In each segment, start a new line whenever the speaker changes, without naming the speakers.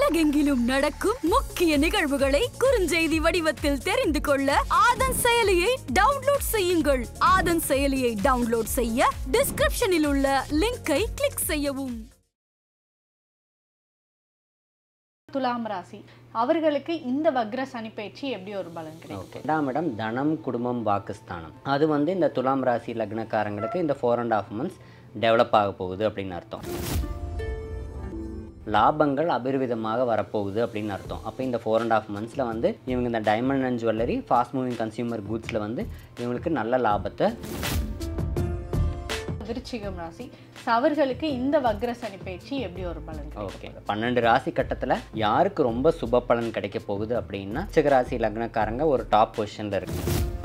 உலகெங்கிலும் நடக்கும் முக்கிய நிகழ்வுகளை குறுஞ்செய்தி வடிவத்தில் தெரிந்து கொள்ள ஆதன் செயலியை டவுன்லோட் செய்யுங்கள். ஆதன் செயலியை டவுன்லோட் செய்ய டிஸ்கிரிப்ஷனில் உள்ள லிங்கை கிளிக் செய்யவும்.
துலாம் ராசி அவர்களுக்கு இந்த வக்ர சனி பயிற்சி எப்படி ஒரு பலன் கிடைக்கும்?
ரெண்டாம் இடம் தனம், குடும்பம், வாக்குஸ்தானம். அது வந்து இந்த துலாம் ராசி லக்னக்காரங்களுக்கு இந்த 4.5 months டெவலப் ஆக போகுது அப்படின்னு அர்த்தம். லாபங்கள் அபரிவிதமாக வரப்போகுது அப்படின்னு அர்த்தம். அப்போ இந்த 4.5 monthsல வந்து இவங்க இந்த diamond and jewellery, fast moving consumer குட்ஸில் வந்து இவங்களுக்கு நல்ல லாபத்தை.
விருச்சிகம் ராசி அவர்களுக்கு இந்த வக்ர சனி பயிற்சி எப்படி ஒரு பலன்?
ஓகே, 12 ராசி கட்டத்தில் யாருக்கு ரொம்ப சுப பலன் கிடைக்க போகுது அப்படின்னா விருச்சிக ராசி லக்னக்காரங்க ஒரு டாப் பொசிஷனில் இருக்கு.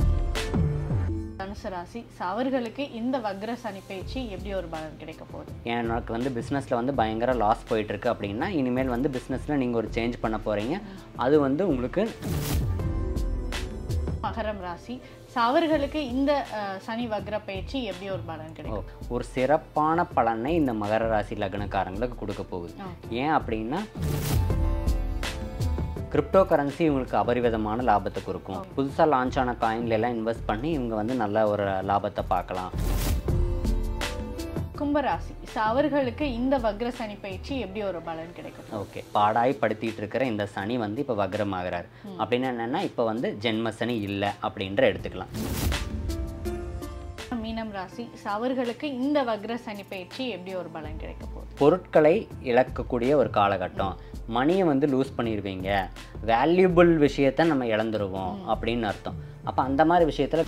தனுசு ராசி அவர்களுக்கு இந்த வக்ர சனி பயிற்சி எப்படி ஒரு பலன் கிடைக்க போகுது?
எனக்கு வந்து பிஸ்னஸில் வந்து பயங்கர லாஸ் போயிட்டுருக்கு அப்படின்னா இனிமேல் வந்து பிஸ்னஸில் நீங்கள் ஒரு சேஞ்ச் பண்ண போகிறீங்க. அது வந்து உங்களுக்கு.
மகரம் ராசி அவர்களுக்கு இந்த சனி வக்ர பயிற்சி எப்படி ஒரு பலன் கிடைக்கும்?
ஒரு சிறப்பான பலனை இந்த மகர ராசி லக்னக்காரங்களுக்கு கொடுக்க போகுது. ஏன் அப்படின்னா கிரிப்டோ கரன்சி இவங்களுக்கு அபரிவிதமான லாபத்தை கொடுக்கும். புதுசாக லான்ச் ஆன காயின்ல எல்லாம் இன்வெஸ்ட் பண்ணி இவங்க வந்து நல்ல ஒரு லாபத்தை பார்க்கலாம்.
கும்பராசி அவர்களுக்கு இந்த வக்ர சனி பயிற்சி எப்படி ஒரு பலன் கிடைக்கும்?
ஓகே, பாடாய் படுத்திட்டு இருக்கிற இந்த சனி வந்து இப்போ வக்ரமாகிறார் அப்படின்னா என்னன்னா இப்போ வந்து ஜென்ம சனி இல்லை அப்படின்ற எடுத்துக்கலாம்.
மீனம் ராசி அவர்களுக்கு இந்த வக்ர சனி பயிற்சி எப்படி ஒரு பலன் கிடைக்க போகுது?
பொருட்களை இழக்கக்கூடிய ஒரு காலகட்டம். மணியை வந்து லூஸ் பண்ணிடுவீங்க, வேல்யூபிள் விஷயத்த நம்ம இழந்துருவோம் அப்படின்னு அர்த்தம். அப்போ அந்த மாதிரி விஷயத்தில்.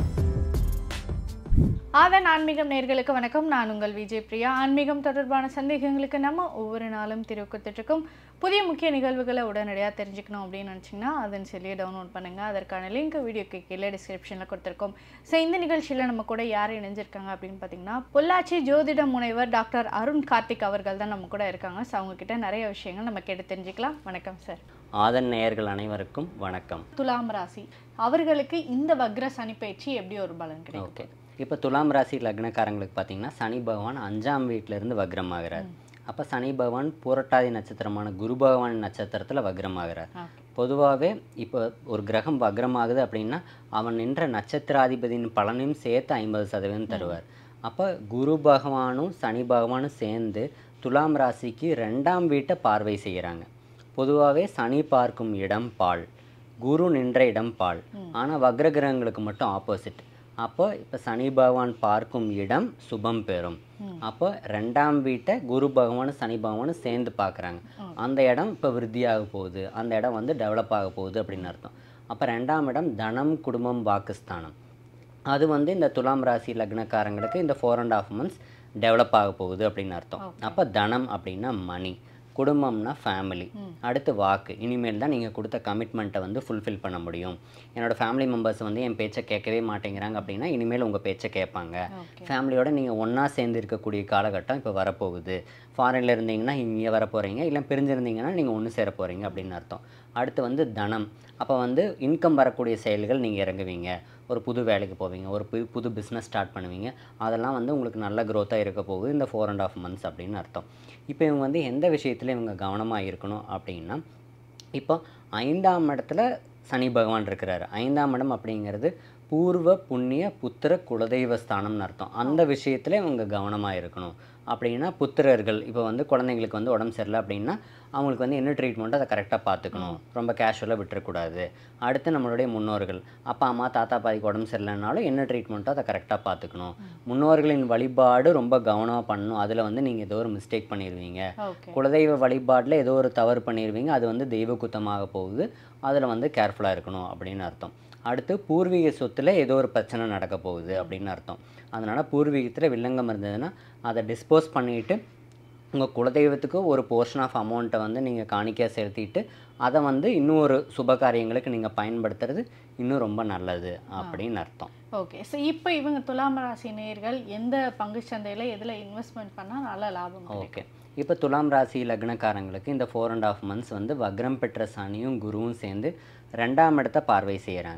ஆதன் ஆன்மீகம் நேயர்களுக்கு வணக்கம். நான் உங்கள் விஜய் பிரியா. ஆன்மீகம் தொடர்பான சந்தேகங்களுக்கு நம்ம ஒவ்வொரு நாளும் திருக்கொத்துட்ருக்கோம். புதிய முக்கிய நிகழ்வுகளை உடனடியாக தெரிஞ்சுக்கணும் அப்படின்னு நினச்சிங்கன்னா அதன் சொல்லியை டவுன்லோட் பண்ணுங்கள். அதற்கான லிங்க் வீடியோக்கு கீழே டிஸ்கிரிப்ஷனில் கொடுத்துருக்கோம். ஸோ இந்த நிகழ்ச்சியில் நம்ம கூட யார் இணைஞ்சிருக்காங்க அப்படின்னு பார்த்தீங்கன்னா பொள்ளாச்சி ஜோதிட முனைவர் டாக்டர் அருண் கார்த்திக் அவர்கள் தான் நம்ம கூட இருக்காங்க. ஸோ அவங்கக்கிட்ட நிறைய விஷயங்கள் நம்ம கேட்டு தெரிஞ்சுக்கலாம். வணக்கம் சார்.
ஆதன் நேயர்கள் அனைவருக்கும் வணக்கம்.
துலாம் ராசி அவர்களுக்கு இந்த வக்ர சனி பயிற்சி எப்படி ஒரு பலன் கிடைக்கும்?
ஓகே, இப்போ துலாம் ராசி லக்னக்காரங்களுக்கு பார்த்தீங்கன்னா சனி பகவான் 5ஆம் வீட்டிலேருந்து வக்ரமாகிறார். அப்போ சனி பகவான் புரட்டாதி நட்சத்திரமான குரு பகவான் நட்சத்திரத்தில் வக்ரமாகிறார். பொதுவாகவே இப்போ ஒரு கிரகம் வக்ரமாகுது அப்படின்னா அவன் நின்ற நட்சத்திராதிபதியின் பலனையும் சேர்த்து 50% தருவார். அப்போ குரு பகவானும் சனி பகவானும் சேர்ந்து துலாம் ராசிக்கு 2ஆம் வீட்டை பார்வை செய்கிறாங்க. பொதுவாகவே சனி பார்க்கும் இடம் பால், குரு நின்ற இடம் பால். ஆனால் வக்ர கிரகங்களுக்கு மட்டும் ஆப்போசிட். அப்போ இப்போ சனி பகவான் பார்க்கும் இடம் சுபம் பெறும். அப்போ 2ஆம் வீட்டை குரு பகவானும் சனி பகவானும் சேர்ந்து பார்க்குறாங்க. அந்த இடம் இப்போ விருத்தியாக போகுது, அந்த இடம் வந்து டெவலப் ஆக போகுது அப்படின்னு அர்த்தம். அப்போ 2ஆம் இடம் தனம், குடும்பம், வாக்குஸ்தானம். அது வந்து இந்த துலாம் ராசி லக்னக்காரங்களுக்கு இந்த 4.5 months டெவலப் ஆக போகுது அப்படின்னு அர்த்தம். அப்போ தனம் அப்படின்னா மணி, குடும்பம்னா ஃபேமிலி, அடுத்து வாக்கு. இனிமேல் தான் நீங்கள் கொடுத்த கமிட்மெண்ட்டை வந்து ஃபுல்ஃபில் பண்ண முடியும். என்னோடய ஃபேமிலி மெம்பர்ஸ் வந்து என் பேச்சை கேட்கவே மாட்டேங்கிறாங்க அப்படின்னா இனிமேல் உங்கள் பேச்சை கேட்பாங்க. ஃபேமிலியோடு நீங்கள் ஒன்றா சேர்ந்து இருக்கக்கூடிய காலகட்டம் இப்போ வரப்போகுது. ஃபாரினில் இருந்தீங்கன்னா இங்கே வர போகிறீங்க, இல்லை பிரிஞ்சிருந்தீங்கன்னா நீங்கள் ஒன்று சேர போகிறீங்க அப்படின்னு அர்த்தம். அடுத்து வந்து தனம். அப்போ வந்து இன்கம் வரக்கூடிய செயல்கள் நீங்கள் இறங்குவீங்க. ஒரு புது வேலைக்கு போவீங்க, ஒரு புது பிஸ்னஸ் ஸ்டார்ட் பண்ணுவீங்க. அதெல்லாம் வந்து உங்களுக்கு நல்ல க்ரோத்தாக இருக்க போகுது இந்த 4.5 months அப்படின்னு அர்த்தம். இப்போ இவங்க வந்து எந்த விஷயத்தில் இவங்க கவனமாக இருக்கணும் அப்படின்னா, இப்போ 5ஆம் இடத்துல சனி பகவான் இருக்கிறாரு. 5ஆம் இடம் அப்படிங்கிறது பூர்வ புண்ணிய புத்திர குலதெய்வ ஸ்தானம்னு அர்த்தம். அந்த விஷயத்தில் இவங்க கவனமாக இருக்கணும். அப்படின்னா புத்திரர்கள் இப்போ வந்து குழந்தைங்களுக்கு வந்து உடம்பு சரியில்லை அப்படின்னா அவங்களுக்கு வந்து என்ன ட்ரீட்மெண்ட்டோ அதை கரெக்டாக பார்த்துக்கணும், ரொம்ப கேஷுவலாக விட்டுறக்கூடாது. அடுத்து நம்மளுடைய முன்னோர்கள், அப்பா அம்மா தாத்தா பாதிக்கு உடம்பு சரியில்லைனாலும் என்ன ட்ரீட்மெண்ட்டோ அதை கரெக்டாக பார்த்துக்கணும். முன்னோர்களின் வழிபாடு ரொம்ப கவனமாக பண்ணணும். அதில் வந்து நீங்கள் ஏதோ ஒரு மிஸ்டேக் பண்ணிடுவீங்க. குலதெய்வ வழிபாட்டில் ஏதோ ஒரு தவறு பண்ணிடுவீங்க, அது வந்து தெய்வ குத்தமாக போகுது. அதில் வந்து கேர்ஃபுல்லாக இருக்கணும் அப்படின்னு அர்த்தம். அடுத்து பூர்வீக சொத்தில் ஏதோ ஒரு பிரச்சனை நடக்க போகுது அப்படின்னு அர்த்தம். அதனால் பூர்வீகத்தில் வில்லங்கம் இருந்ததுன்னா அதை டிஸ்போஸ் பண்ணிவிட்டு உங்கள் குலதெய்வத்துக்கு ஒரு போர்ஷன் ஆஃப் அமௌண்ட்டை வந்து நீங்கள் காணிக்கையாக செலுத்திட்டு அதை வந்து இன்னும் ஒரு சுப காரியங்களுக்கு நீங்கள் பயன்படுத்துறது இன்னும் ரொம்ப நல்லது அப்படின்னு அர்த்தம்.
ஓகே, ஸோ இப்போ இவங்க துலாம் ராசி நேயர்கள் எந்த பங்கு சந்தையில் எதில் இன்வெஸ்ட்மெண்ட் பண்ணால் நல்ல லாபம்?
ஓகே, இப்போ துலாம் ராசி லக்னக்காரங்களுக்கு இந்த 4.5 months வந்து வக்ரம் பெற்ற சனியும் குருவும் சேர்ந்து 2ஆம் இடத்தை பார்வை செய்கிறாங்க.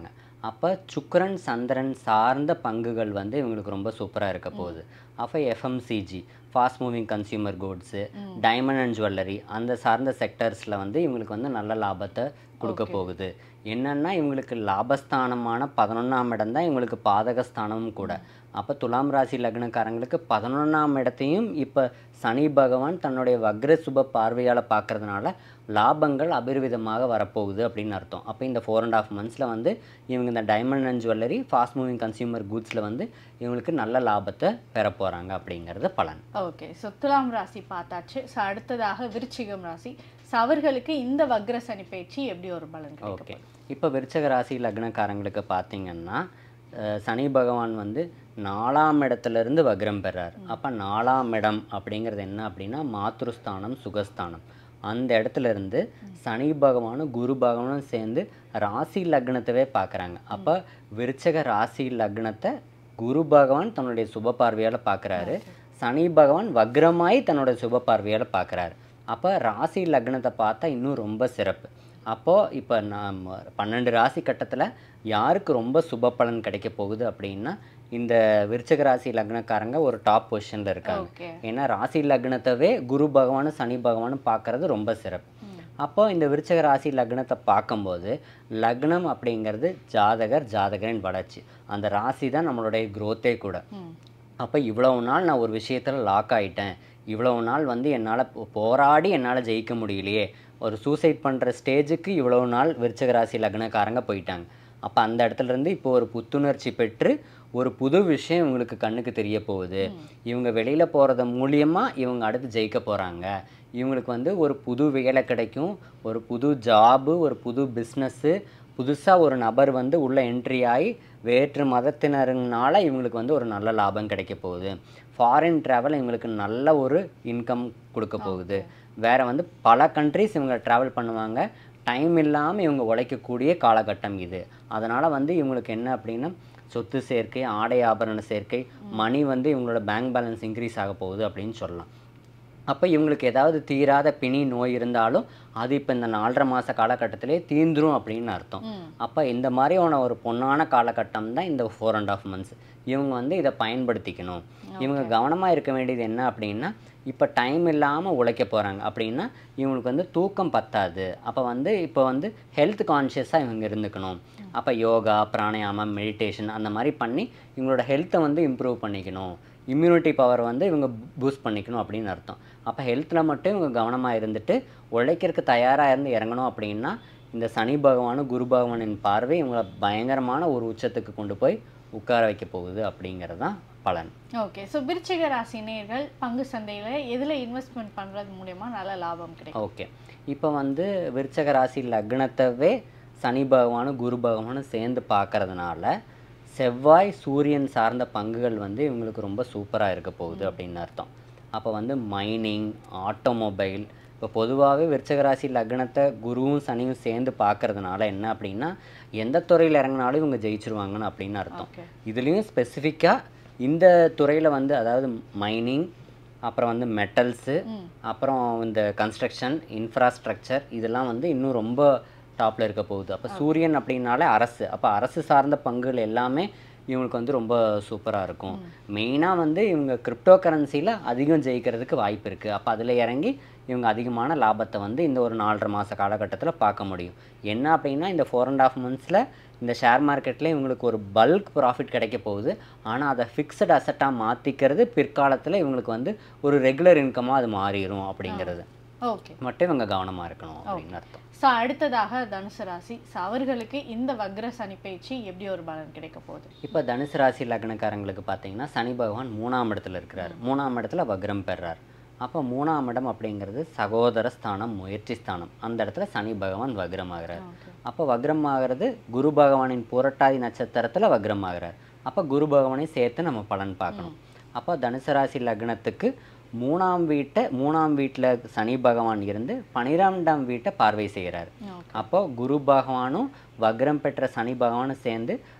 அப்போ சுக்கிரன் சந்திரன் சார்ந்த பங்குகள் வந்து இவங்களுக்கு ரொம்ப சூப்பராக இருக்க போகுது. அப்போ FMCG, fast moving consumer goods, diamond and jewellery அந்த சார்ந்த செக்டர்ஸில் வந்து இவங்களுக்கு வந்து நல்ல லாபத்தை கொடுக்க போகுது. என்னென்னா இவங்களுக்கு லாபஸ்தானமான 11ஆம் இடம் தான் இவங்களுக்கு பாதகஸ்தானமும் கூட. அப்போ துலாம் ராசி லக்னக்காரங்களுக்கு 11ஆம் இடத்தையும் இப்போ சனி பகவான் தன்னுடைய வக்ர சுப பார்வையால் பார்க்கறதுனால லாபங்கள் அபரிவிதமாக வரப்போகுது அப்படின்னு அர்த்தம். அப்போ இந்த 4.5 months வந்து இவங்க இந்த diamond and jewellery, fast moving consumer கூட்ஸில் வந்து இவங்களுக்கு நல்ல லாபத்தை பெற போகிறாங்க அப்படிங்கிறது பலன்.
ஓகே, ஸோ துலாம் ராசி பார்த்தாச்சு. ஸோ அடுத்ததாக விருச்சிகம் ராசி. ஸோ அவர்களுக்கு இந்த வக்ர சனி பயிற்சி எப்படி ஒரு பலன்?
ஓகே, இப்போ விருச்சிக ராசி லக்னக்காரங்களுக்கு பார்த்தீங்கன்னா சனி பகவான் வந்து 4ஆம் இடத்துலேருந்து வக்ரம் பெறார். அப்போ 4ஆம் இடம் அப்படிங்கிறது என்ன அப்படின்னா மாத்ருஸ்தானம், சுகஸ்தானம். அந்த இடத்துல இருந்து சனி பகவானும் குரு பகவானும் சேர்ந்து ராசி லக்னத்தவே பார்க்குறாங்க. அப்போ விருச்சிக ராசி லக்னத்தை குரு பகவான் தன்னுடைய சுப பார்வையால் பார்க்குறாரு, சனி பகவான் வக்ரமாய் தன்னுடைய சுப பார்வையால் பார்க்குறாரு. அப்போ ராசி லக்னத்தை பார்த்தா இன்னும் ரொம்ப சிறப்பு. அப்போது இப்போ நான் 12 ராசி கட்டத்தில் யாருக்கு ரொம்ப சுப பலன் கிடைக்க போகுது அப்படின்னா இந்த விருச்சிக ராசி லக்னக்காரங்க ஒரு டாப் பொசிஷனில் இருக்காங்க. ஏன்னா ராசி லக்னத்தவே குரு பகவானும் சனி பகவானும் பார்க்குறது ரொம்ப சிறப்பு. அப்போ இந்த விருச்சிக ராசி லக்னத்தை பார்க்கும்போது லக்னம் அப்படிங்கிறது ஜாதகரின் வளர்ச்சி, அந்த ராசி தான் நம்மளுடைய குரோத்தே கூட. அப்போ இவ்வளவு நாள் நான் ஒரு விஷயத்தில் லாக் ஆகிட்டேன், இவ்வளவு நாள் வந்து என்னால் போராடி என்னால் ஜெயிக்க முடியலையே, ஒரு சூசைட் பண்ணுற ஸ்டேஜுக்கு இவ்வளவு நாள் விருச்சிக ராசி லக்னக்காரங்க போயிட்டாங்க. அப்போ அந்த இடத்துலேருந்து இப்போ ஒரு புத்துணர்ச்சி பெற்று ஒரு புது விஷயம் இவங்களுக்கு கண்ணுக்கு தெரிய போகுது. இவங்க வெளியில் போகிறது மூலியமாக இவங்க அடுத்து ஜெயிக்க போகிறாங்க. இவங்களுக்கு வந்து ஒரு புது வேலை கிடைக்கும், ஒரு புது ஜாபு, ஒரு புது பிஸ்னஸ்ஸு, புதுசாக ஒரு நபர் வந்து உள்ளே என்ட்ரி ஆகி வேற்று மதத்தினருனால இவங்களுக்கு வந்து ஒரு நல்ல லாபம் கிடைக்க போகுது. ஃபாரின் ட்ராவல் இவங்களுக்கு நல்ல ஒரு இன்கம் கொடுக்க போகுது. வேறு வந்து பல கண்ட்ரிஸ் இவங்க ட்ராவல் பண்ணுவாங்க. டைம் இல்லாமல் இவங்க உழைக்கக்கூடிய காலகட்டம் இது. அதனால் வந்து இவங்களுக்கு என்ன அப்படின்னா சொத்து சேர்க்கை, ஆடை ஆபரண சேர்க்கை, மணி வந்து இவங்களோட பேங்க் பேலன்ஸ் இன்க்ரீஸ் ஆக போகுது அப்படின்னு சொல்லலாம். அப்போ இவங்களுக்கு ஏதாவது தீராத பிணி நோய் இருந்தாலும் அது இப்போ இந்த 4.5 மாத காலகட்டத்திலே தீந்துரும் அப்படின்னு அர்த்தம். அப்போ இந்த மாதிரியான ஒரு பொன்னான காலகட்டம் தான் இந்த 4.5 months. இவங்க வந்து இதை பயன்படுத்திக்கணும். இவங்க கவனமாக இருக்க வேண்டியது என்ன அப்படின்னா இப்போ டைம் இல்லாமல் உழைக்க போகிறாங்க அப்படின்னா இவங்களுக்கு வந்து தூக்கம் பத்தாது. அப்போ வந்து இப்போ வந்து ஹெல்த் கான்ஷியஸாக இவங்க இருந்துக்கணும். அப்போ யோகா, பிராணாயாமம், மெடிடேஷன் அந்த மாதிரி பண்ணி இவங்களோட ஹெல்த்தை வந்து இம்ப்ரூவ் பண்ணிக்கணும். இம்யூனிட்டி பவர் வந்து இவங்க பூஸ்ட் பண்ணிக்கணும் அப்படின்னு அர்த்தம். அப்போ ஹெல்த்தில் மட்டும் இவங்க கவனமாக இருந்துட்டு உழைக்கிறதுக்கு தயாராக இருந்து இறங்கணும் அப்படின்னா இந்த சனி பகவானும் குரு பகவானின் பார்வை இவங்களை பயங்கரமான ஒரு உச்சத்துக்கு கொண்டு போய் உட்கார வைக்க போகுது அப்படிங்கிறது தான் பலன்.
ஓகே, ஸோ விருச்சிக ராசி நேயர்கள் பங்கு சந்தையில் எதில் இன்வெஸ்ட்மெண்ட் பண்ணுறது மூலமா நல்ல லாபம் கிடைக்கும்?
ஓகே, இப்போ வந்து விருச்சிக ராசி லக்னத்தவே சனி பகவானும் குரு பகவானும் சேர்ந்து பார்க்கறதுனால செவ்வாய் சூரியன் சார்ந்த பங்குகள் வந்து இவங்களுக்கு ரொம்ப சூப்பராக இருக்க போகுது அப்படின்னு அர்த்தம். அப்போ வந்து மைனிங், ஆட்டோமொபைல், இப்போ பொதுவாகவே விருச்சிக ராசி லக்னத்தை குருவும் சனியும் சேர்ந்து பார்க்கறதுனால என்ன அப்படின்னா எந்த துறையில் இறங்கினாலும் இவங்க ஜெயிச்சிருவாங்கன்னு அப்படின்னு அர்த்தம். இதுலேயும் ஸ்பெசிஃபிக்காக இந்த துறையில் வந்து அதாவது மைனிங், அப்புறம் வந்து மெட்டல்ஸு, அப்புறம் இந்த கன்ஸ்ட்ரக்ஷன், இன்ஃப்ராஸ்ட்ரக்சர் இதெல்லாம் வந்து இன்னும் ரொம்ப டாப்பில் இருக்க போகுது. அப்போ சூரியன் அப்படின்னாலே அரசு, அப்போ அரசு சார்ந்த பங்குகள் எல்லாமே இவங்களுக்கு வந்து ரொம்ப சூப்பராக இருக்கும். மெயினாக வந்து இவங்க கிரிப்டோ கரன்சியில் அதிகம் ஜெயிக்கிறதுக்கு வாய்ப்பு இருக்குது. அப்போ அதில் இறங்கி இவங்க அதிகமான லாபத்தை வந்து இந்த ஒரு 4.5 மாத காலகட்டத்தில் பார்க்க முடியும். என்ன அப்படின்னா இந்த 4.5 months இந்த ஷேர் மார்க்கெட்டில் இவங்களுக்கு ஒரு பல்க் ப்ராஃபிட் கிடைக்க போகுது. ஆனால் அதை ஃபிக்ஸட் அசட்டாக மாற்றிக்கிறது பிற்காலத்தில் இவங்களுக்கு வந்து ஒரு ரெகுலர் இன்கமாக அது மாறிடும் அப்படிங்கிறது மட்டும் இவங்க கவனமாக இருக்கணும் அப்படின்னு அர்த்தம்.
ஸோ அடுத்ததாக தனுசு ராசி. ஸோ அவர்களுக்கு இந்த வக்ர சனி பயிற்சி எப்படி ஒரு பலன் கிடைக்க போகுது?
இப்போ தனுசு ராசி லக்னக்காரங்களுக்கு பார்த்தீங்கன்னா சனி பகவான் 3ஆம் இடத்துல இருக்கிறார். 3ஆம் இடத்துல வக்ரம் பெறார். அப்போ 3ஆம் இடம் அப்படிங்கிறது சகோதர ஸ்தானம், முயற்சி ஸ்தானம். அந்த இடத்துல சனி பகவான் வக்ரமாகிறார். அப்போ வக்ரமாகிறது குரு பகவானின் புரட்டாதி நட்சத்திரத்தில் வக்ரமாகிறார். அப்போ குரு பகவானை சேர்த்து நம்ம பலன் பார்க்கணும். அப்போ தனுசு ராசி லக்னத்துக்கு 3ஆம் வீட்டில் சனி பகவான் இருந்து 12ஆம் வீட்டை பார்வை செய்கிறார். அப்போ குரு பகவானும் வக்ரம் பெற்ற சனி பகவானும் சேர்ந்து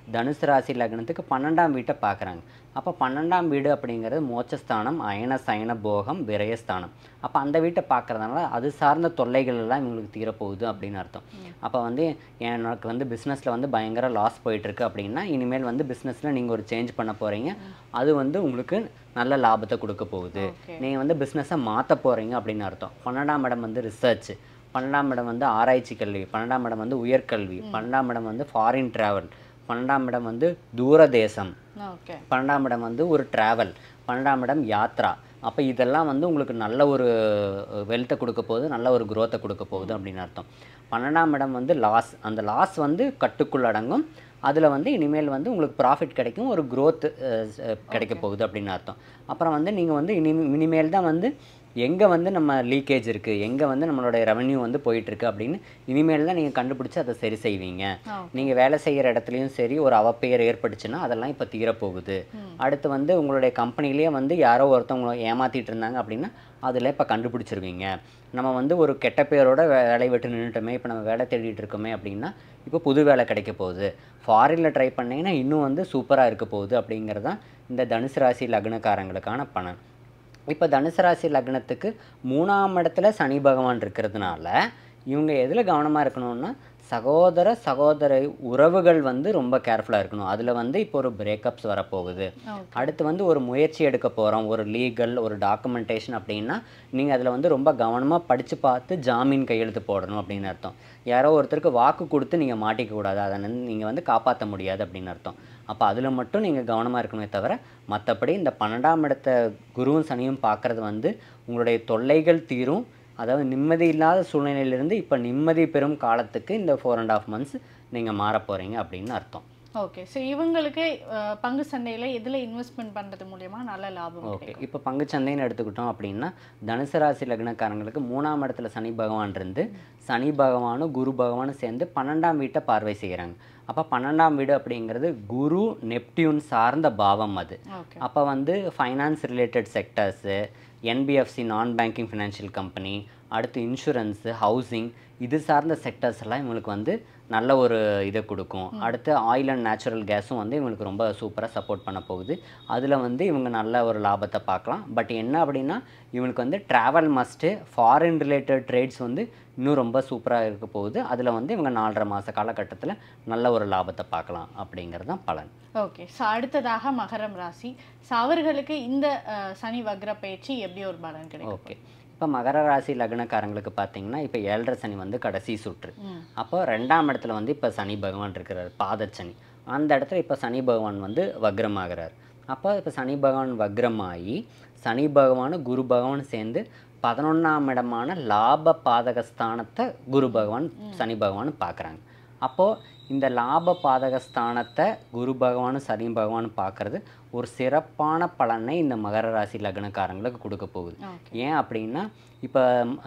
தனுசு ராசி லக்னத்துக்கு 12ஆம் வீட்டை பார்க்குறாங்க. அப்போ 12ஆம் வீடு அப்படிங்கிறது மோட்சஸ்தானம், அயன சயன போகம் விரயஸ்தானம். அப்போ அந்த வீட்டை பார்க்குறதுனால அது சார்ந்த தொல்லைகள் எல்லாம் இவங்களுக்கு தீரப்போகுது அப்படின்னு அர்த்தம். அப்போ வந்து எனக்கு வந்து பிஸ்னஸில் வந்து பயங்கர லாஸ் போயிட்டுருக்கு அப்படின்னா இனிமேல் வந்து பிஸ்னஸில் நீங்கள் ஒரு சேஞ்ச் பண்ண போகிறீங்க. அது வந்து உங்களுக்கு நல்ல லாபத்தை கொடுக்க போகுது. நீங்கள் வந்து பிஸ்னஸை மாற்ற போகிறீங்க அப்படின்னு அர்த்தம். 12ஆம் இடம் வந்து ரிசர்ச், 12ஆம் இடம் வந்து ஆராய்ச்சி கல்வி, 12ஆம் இடம் வந்து உயர்கல்வி, 12ஆம் இடம் வந்து ஃபாரின் ட்ராவல், 12ஆம் இடம் வந்து தூரதேசம், 12ஆம் இடம் வந்து ஒரு ட்ராவல், 12ஆம் இடம் யாத்ரா. அப்போ இதெல்லாம் வந்து உங்களுக்கு நல்ல ஒரு வெல்த்தை கொடுக்க போகுது, நல்ல ஒரு குரோத்தை கொடுக்க போகுது அப்படின்னு அர்த்தம். 12ஆம் இடம் வந்து லாஸ், அந்த லாஸ் வந்து கட்டுக்குள் அடங்கும். அதில் வந்து இனிமேல் வந்து உங்களுக்கு ப்ராஃபிட் கிடைக்கும், ஒரு க்ரோத் கிடைக்க போகுது அப்படின்னு அர்த்தம். அப்புறம் வந்து நீங்கள் வந்து இனிமேல் தான் வந்து எங்கே வந்து நம்ம லீக்கேஜ் இருக்குது, எங்கே வந்து நம்மளோட ரெவன்யூ வந்து போயிட்டுருக்கு அப்படின்னு இனிமேல் தான் நீங்கள் கண்டுபிடிச்சி அதை சரி செய்வீங்க. நீங்கள் வேலை செய்கிற இடத்துலையும் சரி ஒரு அவப்பெயர் ஏற்பட்டுச்சுன்னா அதெல்லாம் இப்போ தீரப்போகுது. அடுத்து வந்து உங்களுடைய கம்பெனிலேயே வந்து யாரோ ஒருத்தவங்களை ஏமாற்றிட்டு இருந்தாங்க அப்படின்னா அதில் இப்போ கண்டுபிடிச்சிருவீங்க. நம்ம வந்து ஒரு கெட்ட பேரோட வேலையை விட்டு நின்றுட்டோமே, இப்போ நம்ம வேலை தேடிட்டு இருக்கோமே அப்படின்னா இப்போ புது வேலை கிடைக்க போகுது. ஃபாரினில் ட்ரை பண்ணிங்கன்னா இன்னும் வந்து சூப்பராக இருக்க போகுது அப்படிங்கிறது தான் இந்த தனுசு ராசி லக்னக்காரங்களுக்கான பலன். இப்போ தனுசு ராசி லக்னத்துக்கு 3ஆம் இடத்துல சனி பகவான் இருக்கிறதுனால இவங்க எதில் கவனமாக இருக்கணும்னா சகோதர உறவுகள் வந்து ரொம்ப கேர்ஃபுல்லாக இருக்கணும். அதில் வந்து இப்போ ஒரு பிரேக்கப்ஸ் வரப்போகுது. அடுத்து வந்து ஒரு முயற்சி எடுக்க போகிறோம், ஒரு லீகல் ஒரு டாக்குமெண்டேஷன் அப்படின்னா நீங்கள் அதில் வந்து ரொம்ப கவனமாக படித்து பார்த்து ஜாமீன் கையெழுத்து போடணும் அப்படின்னு அர்த்தம். யாரோ ஒருத்தருக்கு வாக்கு கொடுத்து நீங்கள் மாட்டிக்கக்கூடாது, அதை நீங்கள் வந்து காப்பாற்ற முடியாது அப்படின்னு அர்த்தம். அப்போ அதில் மட்டும் நீங்கள் கவனமாக இருக்கணுமே தவிர மற்றபடி இந்த 12ஆம் இடத்த குருவும் சனியும் பார்க்குறது வந்து உங்களுடைய தொல்லைகள் தீரும். அதாவது நிம்மதி இல்லாத சூழ்நிலையிலிருந்து இப்போ நிம்மதி பெறும் காலத்துக்கு இந்த 4.5 months நீங்கள் மாற போகிறீங்க அப்படின்னு அர்த்தம்.
ஓகே. ஸோ இவங்களுக்கு பங்கு சந்தையில் எதில் இன்வெஸ்ட்மெண்ட் பண்ணுறது மூலமா நல்ல லாபம்?
ஓகே. இப்போ பங்கு சந்தைன்னு எடுத்துக்கிட்டோம் அப்படின்னா தனுசு ராசி லக்னக்காரங்களுக்கு 3ஆம் இடத்துல சனி பகவான் இருந்து சனி பகவானும் குரு பகவானும் சேர்ந்து 12ஆம் வீட்டை பார்வை செய்கிறாங்க. அப்போ 12ஆம் வீடு அப்படிங்கிறது குரு நெப்டியூன் சார்ந்த பாவம் அது. அப்போ வந்து finance related sectors, NBFC non banking financial company, அடுத்து இன்சூரன்ஸு, ஹவுசிங், இது சார்ந்த செக்டர்ஸ் எல்லாம் இவங்களுக்கு வந்து நல்ல ஒரு இதை கொடுக்கும். அடுத்து ஆயில் அண்ட் நேச்சுரல் கேஸும் வந்து இவங்களுக்கு ரொம்ப சூப்பராக சப்போர்ட் பண்ண போகுது. அதில் வந்து இவங்க நல்ல ஒரு லாபத்தை பார்க்கலாம். பட் என்ன அப்படின்னா இவங்களுக்கு வந்து travel must, foreign related trades வந்து இன்னும் ரொம்ப சூப்பராக இருக்க போகுது. அதில் வந்து இவங்க 4.5 மாத காலகட்டத்தில் நல்ல ஒரு லாபத்தை பார்க்கலாம் அப்படிங்கிறது தான் பலன்.
ஓகே. ஸோ அடுத்ததாக மகரம் ராசி. ஸோ அவர்களுக்கு இந்த சனி வக்ர பயிற்சி எப்படி ஒரு பலன் கிடைக்கும்?
ஓகே. இப்போ மகர ராசி லக்னக்காரங்களுக்கு பார்த்தீங்கன்னா இப்போ 7.5 சனி வந்து கடைசி சுற்று. அப்போ 2ஆம் இடத்துல வந்து இப்போ சனி பகவான் இருக்கிறார், பாதச்சனி. அந்த இடத்துல இப்போ சனி பகவான் வந்து வக்ரமாகிறார். அப்போ இப்போ சனி பகவான் வக்ரமாகி சனி பகவானும் குரு பகவான் சேர்ந்து 11ஆம் இடமான லாப பாதகஸ்தானத்தை குரு பகவான் சனி பகவானும் பார்க்குறாங்க. அப்போது இந்த லாப பாதகஸ்தானத்தை குரு பகவானும் சனி பகவானும் பார்க்குறது ஒரு சிறப்பான பலனை இந்த மகர ராசி லக்னக்காரங்களுக்கு கொடுக்க போகுது. ஏன் அப்படின்னா இப்போ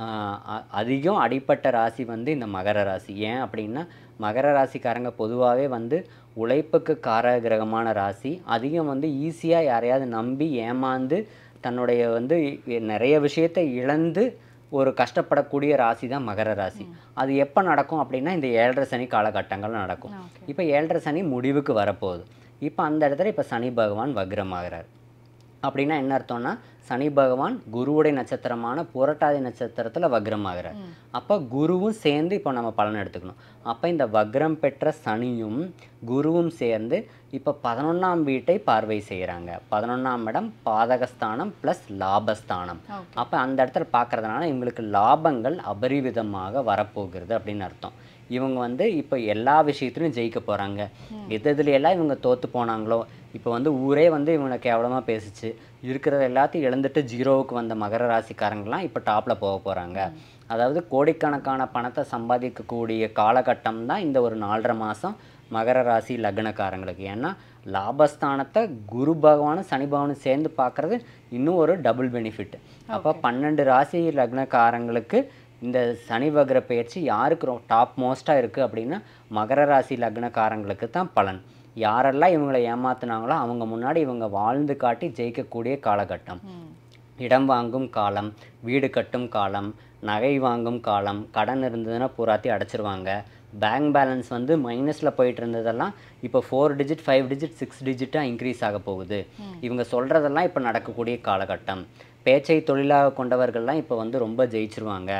அதிகம் அடிப்பட்ட ராசி வந்து இந்த மகர ராசி. ஏன் அப்படின்னா மகர ராசிக்காரங்க பொதுவாகவே வந்து உழைப்புக்கு காரகிரகமான ராசி. அதிகம் வந்து ஈஸியாக யாரையாவது நம்பி ஏமாந்து தன்னுடைய வந்து நிறைய விஷயத்தை இழந்து ஒரு கஷ்டப்படக்கூடிய ராசி தான் மகர ராசி. அது எப்போ நடக்கும் அப்படின்னா இந்த 7.5 சனி காலகட்டங்கள் நடக்கும். இப்போ 7.5 சனி முடிவுக்கு வரப்போகுது. இப்போ அந்த இடத்துல இப்போ சனி பகவான் வக்ரமாகிறார். அப்படின்னா என்ன அர்த்தம்னா சனி பகவான் குருவுடைய நட்சத்திரமான புரட்டாதி நட்சத்திரத்தில் வக்ரமாகிறார். அப்போ குருவும் சேர்ந்து இப்போ நம்ம பலன் எடுத்துக்கணும். அப்போ இந்த வக்ரம் பெற்ற சனியும் குருவும் சேர்ந்து இப்போ 11ஆம் வீட்டை பார்வை செய்கிறாங்க. 11ஆம் இடம் பாதகஸ்தானம் ப்ளஸ் லாபஸ்தானம். அப்போ அந்த இடத்துல பார்க்குறதுனால இவங்களுக்கு லாபங்கள் அபரிவிதமாக வரப்போகிறது அப்படின்னு அர்த்தம். இவங்க வந்து இப்போ எல்லா விஷயத்துலையும் ஜெயிக்க போகிறாங்க. எதுலையெல்லாம் இவங்க தோற்று போனாங்களோ, இப்போ வந்து ஊரே வந்து இவங்களை கேவலமாக பேசிச்சு, இருக்கிறத எல்லாத்தையும் இழந்துட்டு ஜீரோவுக்கு வந்த மகர ராசிக்காரங்களாம் இப்போ டாப்பில் போக போகிறாங்க. அதாவது கோடிக்கணக்கான பணத்தை சம்பாதிக்கக்கூடிய காலகட்டம் தான் இந்த ஒரு 4.5 மாதம் மகர ராசி லக்னக்காரங்களுக்கு. ஏன்னா லாபஸ்தானத்தை குரு பகவானும் சனி பகவானும் சேர்ந்து பார்க்குறது இன்னும் ஒரு டபுள் பெனிஃபிட். அப்போ 12 ராசி லக்னக்காரங்களுக்கு இந்த சனி வக்ர பயிற்சி யாருக்கு டாப் மோஸ்ட்டாக இருக்குது அப்படின்னா மகர ராசி லக்னக்காரங்களுக்கு தான் பலன். யாரெல்லாம் இவங்களை ஏமாத்துனாங்களோ அவங்க முன்னாடி இவங்க வாழ்ந்து காட்டி ஜெயிக்கக்கூடிய காலகட்டம். இடம் வாங்கும் காலம், வீடு கட்டும் காலம், நகை வாங்கும் காலம், கடன் இருந்ததுன்னா பூராத்தி அடைச்சிருவாங்க. பேங்க் பேலன்ஸ் வந்து மைனஸில் போயிட்டு இருந்ததெல்லாம் இப்போ 4 டிஜிட் 5 டிஜிட் 6 டிஜிட்டாக இன்க்ரீஸ் ஆக போகுது. இவங்க சொல்கிறதெல்லாம் இப்போ நடக்கக்கூடிய காலகட்டம். பேச்சை தொழிலாக கொண்டவர்கள்லாம் இப்போ வந்து ரொம்ப ஜெயிச்சிருவாங்க.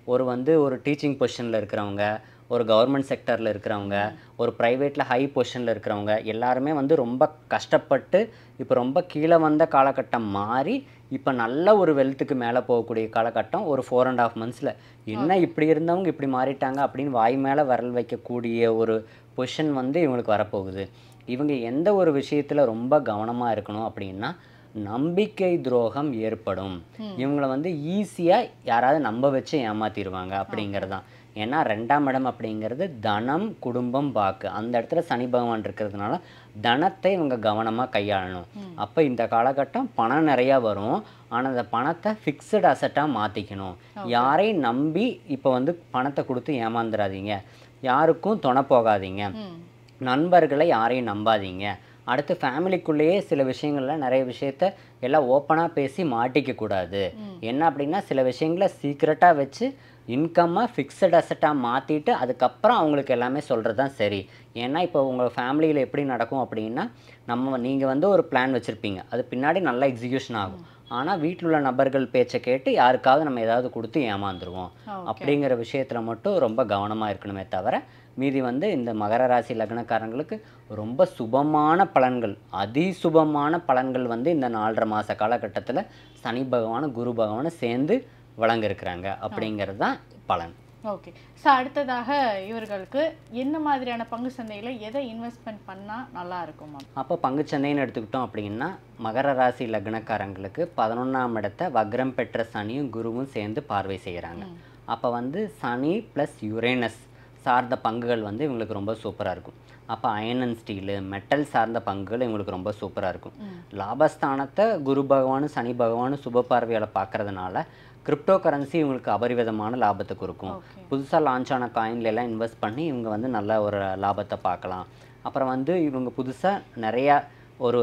ஒரு டீச்சிங் பொசிஷனில் இருக்கிறவங்க, ஒரு கவர்மெண்ட் செக்டரில் இருக்கிறவங்க, ஒரு ப்ரைவேட்டில் ஹை பொசிஷனில் இருக்கிறவங்க எல்லாருமே வந்து ரொம்ப கஷ்டப்பட்டு இப்போ ரொம்ப கீழே வந்த காலகட்டம் மாறி இப்போ நல்ல ஒரு வெல்த்துக்கு மேலே போகக்கூடிய காலகட்டம். ஒரு 4.5 months என்ன இப்படி இருந்தவங்க இப்படி மாறிட்டாங்க அப்படின்னு வாய் மேலே விரல் வைக்கக்கூடிய ஒரு பொசிஷன் வந்து இவங்களுக்கு வரப்போகுது. இவங்க எந்த ஒரு விஷயத்தில் ரொம்ப கவனமாக இருக்கணும் அப்படின்னா, நம்பிக்கை துரோகம் ஏற்படும். இவங்களை வந்து ஈஸியாக யாராவது நம்ப வச்சு ஏமாத்திடுவாங்க அப்படிங்கிறதான். ஏன்னா 2ஆம் இடம் அப்படிங்கிறது தனம், குடும்பம், வாக்கு. அந்த இடத்துல சனி பகவான் இருக்கிறதுனால தனத்தை இவங்க கவனமாக கையாளணும். அப்போ இந்த காலகட்டம் பணம் நிறையா வரும். ஆனால் அந்த பணத்தை ஃபிக்ஸட் அசட்டாக மாற்றிக்கணும். யாரையும் நம்பி இப்போ வந்து பணத்தை கொடுத்து ஏமாந்துடாதீங்க. யாருக்கும் துணை போகாதீங்க. நண்பர்களை யாரையும் நம்பாதீங்க. அடுத்து ஃபேமிலிக்குள்ளேயே சில விஷயங்களில் நிறைய விஷயத்த எல்லாம் ஓப்பனாக பேசி மாட்டிக்கக்கூடாது. என்ன அப்படின்னா, சில விஷயங்களை சீக்ரெட்டாக வச்சு இன்கம்மை ஃபிக்ஸட் அசட்டாக மாற்றிட்டு அதுக்கப்புறம் அவங்களுக்கு எல்லாமே சொல்கிறது தான் சரி. ஏன்னா இப்போ உங்கள் ஃபேமிலியில் எப்படி நடக்கும் அப்படின்னா, நீங்கள் வந்து ஒரு பிளான் வச்சுருப்பீங்க, அது பின்னாடி நல்லா எக்ஸிக்யூஷன் ஆகும். ஆனால் வீட்டில் உள்ள நபர்கள் பேச்சை கேட்டு யாருக்காவது நம்ம ஏதாவது கொடுத்து ஏமாந்துருவோம். அப்படிங்கிற விஷயத்தில் மட்டும் ரொம்ப கவனமாக இருக்கணுமே தவிர, மீதி வந்து இந்த மகர ராசி லக்னக்காரங்களுக்கு ரொம்ப சுபமான பலன்கள், அதிசுபமான பலன்கள் வந்து இந்த 4.5 மாத காலகட்டத்தில் சனி பகவான் குரு பகவான் சேர்ந்து வழங்கிருக்கிறாங்க. அப்படிங்கிறது தான் பலன்.
ஓகே. ஸோ அடுத்ததாக இவர்களுக்கு என்ன மாதிரியான பங்கு சந்தையில் எதை இன்வெஸ்ட்மெண்ட் பண்ணால் நல்லா இருக்கும்?
அப்போ பங்குச்சந்தைன்னு எடுத்துக்கிட்டோம் அப்படின்னா, மகர ராசி லக்னக்காரங்களுக்கு 11ஆம் இடத்தை வக்ரம் பெற்ற சனியும் குருவும் சேர்ந்து பார்வை செய்கிறாங்க. அப்போ வந்து சனி ப்ளஸ் யுரேனஸ் சார்ந்த பங்குகள் வந்து இவங்களுக்கு ரொம்ப சூப்பராக இருக்கும். அப்போ அயன் அண்ட் ஸ்டீலு, மெட்டல் சார்ந்த பங்குகள் இவங்களுக்கு ரொம்ப சூப்பராக இருக்கும். லாபஸ்தானத்தை குரு பகவானும் சனி பகவானும் சுப பார்வையால் பார்க்கறதுனால கிரிப்டோ கரன்சி இவங்களுக்கு அபரிவிதமான லாபத்தை கொடுக்கும். புதுசாக லான்ச் ஆன காயின்லாம் இன்வெஸ்ட் பண்ணி இவங்க வந்து நல்ல ஒரு லாபத்தை பார்க்கலாம். அப்புறம் வந்து இவங்க புதுசாக நிறையா ஒரு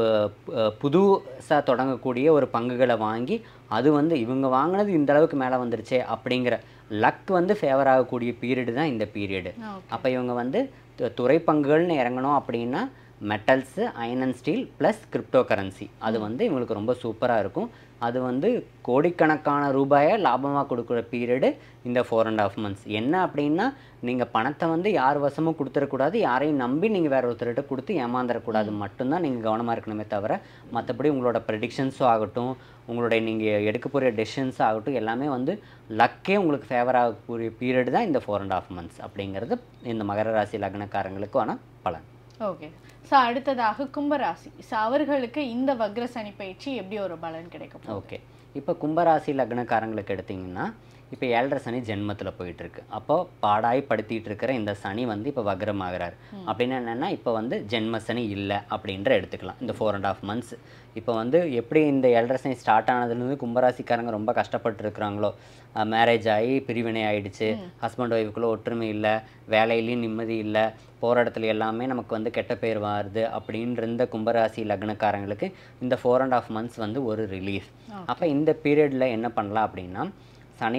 புதுசாக தொடங்கக்கூடிய ஒரு பங்குகளை வாங்கி அது வந்து இவங்க வாங்கினது இந்த அளவுக்கு மேலே வந்துருச்சே அப்படிங்கிற லக் வந்து ஃபேவர் ஆகக்கூடிய பீரியடு தான் இந்த பீரியடு. அப்போ இவங்க வந்து துறை பங்குகள்னு இறங்கணும் அப்படின்னா metals, iron and steel plus crypto currency, அது வந்து இவங்களுக்கு ரொம்ப சூப்பராக இருக்கும். அது வந்து கோடிக்கணக்கான ரூபாயை லாபமாக கொடுக்குற பீரியடு இந்த 4.5 months. என்ன அப்படின்னா, நீங்கள் பணத்தை வந்து யார் வசமும் கொடுத்துடக்கூடாது, யாரையும் நம்பி நீங்கள் வேறு ஒருத்தர்கிட்ட கொடுத்து ஏமாந்துடக்கூடாது மட்டும்தான் நீங்கள் கவனமாக இருக்கணுமே தவிர, மற்றபடி உங்களோட ப்ரெடிக்ஷன்ஸும் ஆகட்டும், உங்களுடைய நீங்கள் எடுக்க போகிற டெசிஷன்ஸும் ஆகட்டும், எல்லாமே வந்து லக்கே உங்களுக்கு ஃபேவர் ஆகக்கூடிய பீரியடு தான் இந்த 4.5 months அப்படிங்கிறது இந்த மகர ராசி லக்னக்காரங்களுக்கான பலன்.
ஓகே. ஸோ அடுத்ததாக கும்பராசி. ஸோ அவர்களுக்கு இந்த வக்ர சனி பயிற்சி எப்படி ஒரு பலன் கிடைக்கும்?
ஓகே. இப்போ கும்பராசி லக்னக்காரங்களுக்கு எடுத்திங்கன்னா, இப்போ 7.5 சனி ஜென்மத்தில் போயிட்டுருக்கு. அப்போது பாடாய் படுத்திகிட்டு இருக்கிற இந்த சனி வந்து இப்போ வக்ரமாகிறார். அப்படின்னா என்னென்னா, இப்போ வந்து ஜென்ம சனி இல்லை அப்படின்ற எடுத்துக்கலாம் இந்த 4.5 months. இப்போ வந்து எப்படி இந்த 7.5 சனி ஸ்டார்ட் ஆனதுலேருந்து கும்பராசிக்காரங்க ரொம்ப கஷ்டப்பட்டு இருக்கிறாங்களோ, மேரேஜ் ஆகி பிரிவினை ஆகிடுச்சு, ஹஸ்பண்ட் ஒய்ஃபுக்குள்ளே ஒற்றுமை இல்லை, வேலையிலையும் நிம்மதி இல்லை, போகிற இடத்துல எல்லாமே நமக்கு வந்து கெட்ட பேர் வருது அப்படின்ற இந்த கும்பராசி லக்னக்காரங்களுக்கு இந்த 4.5 months வந்து ஒரு ரிலீஃப். அப்போ இந்த பீரியடில் என்ன பண்ணலாம் அப்படின்னா, சனி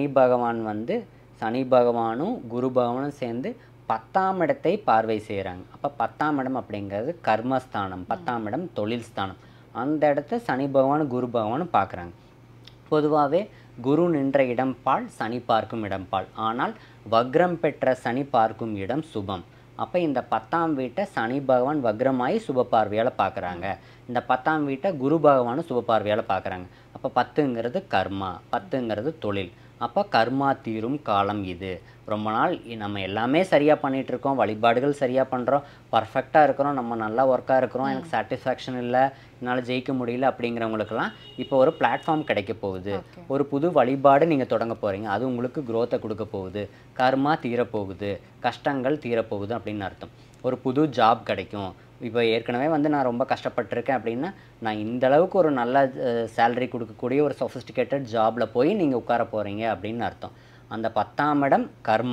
பகவானும் குரு பகவானும் சேர்ந்து 10ஆம் இடத்தை பார்வை செய்கிறாங்க. அப்போ 10ஆம் இடம் அப்படிங்கிறது கர்மஸ்தானம், 10ஆம் இடம் தொழில் ஸ்தானம். அந்த இடத்த சனி பகவானும் குரு பகவானும் பார்க்குறாங்க. பொதுவாகவே குரு நின்ற இடம் பால், சனி பார்க்கும் இடம் பால். ஆனால் வக்ரம் பெற்ற சனி பார்க்கும் இடம் சுபம். அப்போ இந்த 10ஆம் வீட்டை சனி பகவான் வக்ரமாயி சுப பார்வையால் பார்க்குறாங்க. இந்த 10ஆம் வீட்டை குரு பகவானும் சுப பார்வையால் பார்க்குறாங்க. அப்போ 10ங்கிறது கர்மா, 10ங்கிறது தொழில். அப்போ கர்மா தீரும் காலம் இது. ரொம்ப நாள் நம்ம எல்லாமே சரியாக பண்ணிகிட்ருக்கோம், வழிபாடுகள் சரியாக பண்ணுறோம், பர்ஃபெக்டாக இருக்கிறோம், நம்ம நல்லா ஒர்க்காக இருக்கிறோம், எனக்கு சாட்டிஸ்ஃபேக்ஷன் இல்லை, என்னால் ஜெயிக்க முடியல அப்படிங்கிறவங்களுக்கெல்லாம் இப்போ ஒரு பிளாட்ஃபார்ம் கிடைக்க போகுது. ஒரு புது வழிபாடு நீங்கள் தொடங்க போகிறீங்க, அது உங்களுக்கு க்ரோத்தை கொடுக்க போகுது, கர்மா தீரப்போகுது, கஷ்டங்கள் தீரப்போகுது அப்படின்னு அர்த்தம். ஒரு புது ஜாப் கிடைக்கும். இப்போ ஏற்கனவே வந்து நான் ரொம்ப கஷ்டப்பட்டிருக்கேன் அப்படின்னா, நான் இந்தளவுக்கு ஒரு நல்ல சேலரி கொடுக்கக்கூடிய ஒரு சொஃபிஸ்டிகேட்டட் ஜாபில் போய் நீங்கள் உட்கார போகிறீங்க அப்படின்னு அர்த்தம். அந்த 10ஆம் இடம் கர்மா,